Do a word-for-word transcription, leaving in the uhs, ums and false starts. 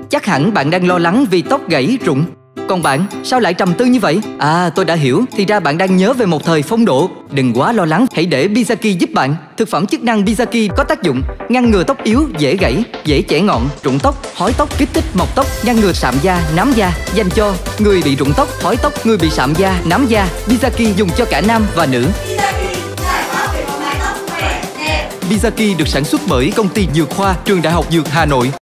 Chắc hẳn bạn đang lo lắng vì tóc gãy rụng. Còn bạn, sao lại trầm tư như vậy? À, tôi đã hiểu. Thì ra bạn đang nhớ về một thời phong độ. Đừng quá lo lắng, hãy để Bizaki giúp bạn. Thực phẩm chức năng Bizaki có tác dụng ngăn ngừa tóc yếu, dễ gãy, dễ chẻ ngọn, rụng tóc, hói tóc, kích thích mọc tóc, ngăn ngừa sạm da, nám da. Dành cho người bị rụng tóc, hói tóc, người bị sạm da, nám da. Bizaki dùng cho cả nam và nữ. Bizaki được sản xuất bởi công ty Dược Khoa, Trường Đại học Dược Hà Nội.